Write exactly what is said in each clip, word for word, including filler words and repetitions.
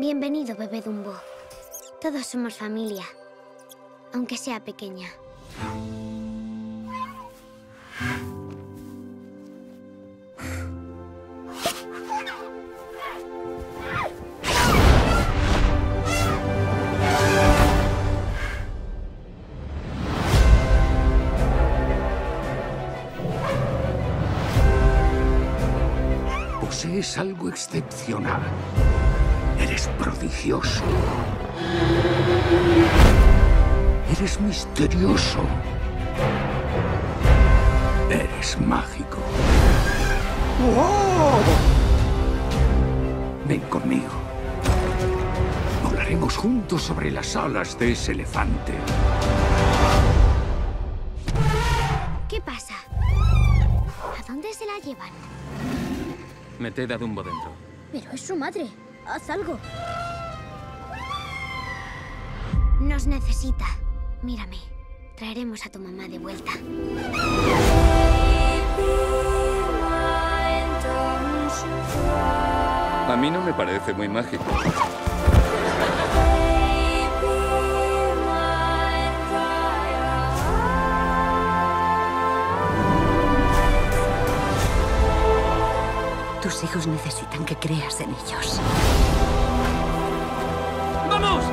Bienvenido, bebé Dumbo. Todos somos familia, aunque sea pequeña. Posees algo excepcional. Eres prodigioso. Eres misterioso. Eres mágico. ¡Wow! Ven conmigo. Volaremos juntos sobre las alas de ese elefante. ¿Qué pasa? ¿A dónde se la llevan? Meted a Dumbo dentro. Pero es su madre. Haz algo. Nos necesita. Mírame. Traeremos a tu mamá de vuelta. A mí no me parece muy mágico. Tus hijos necesitan que creas en ellos. ¡Vamos!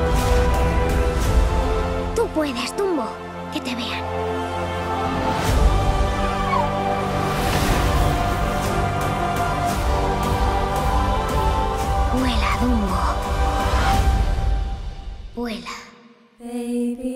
Tú puedes, Dumbo. Que te vean. Vuela, Dumbo. Vuela. Baby.